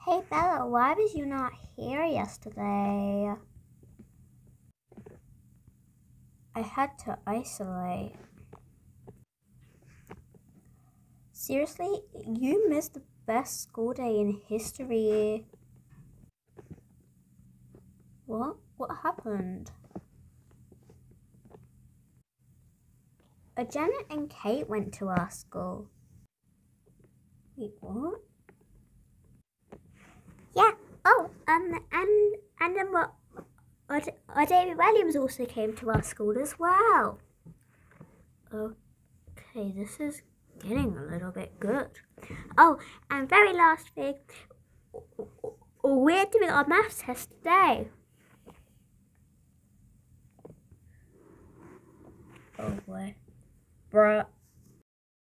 Hey Bella, why was you not here yesterday? I had to isolate. Seriously, you missed the best school day in history. What? What happened? Janet and Kate went to our school. Wait, what? Yeah. Oh, David Williams also came to our school as well. Okay, this is getting a little bit good. Oh, and very last thing, we're doing our maths test today. Oh boy. Bruh,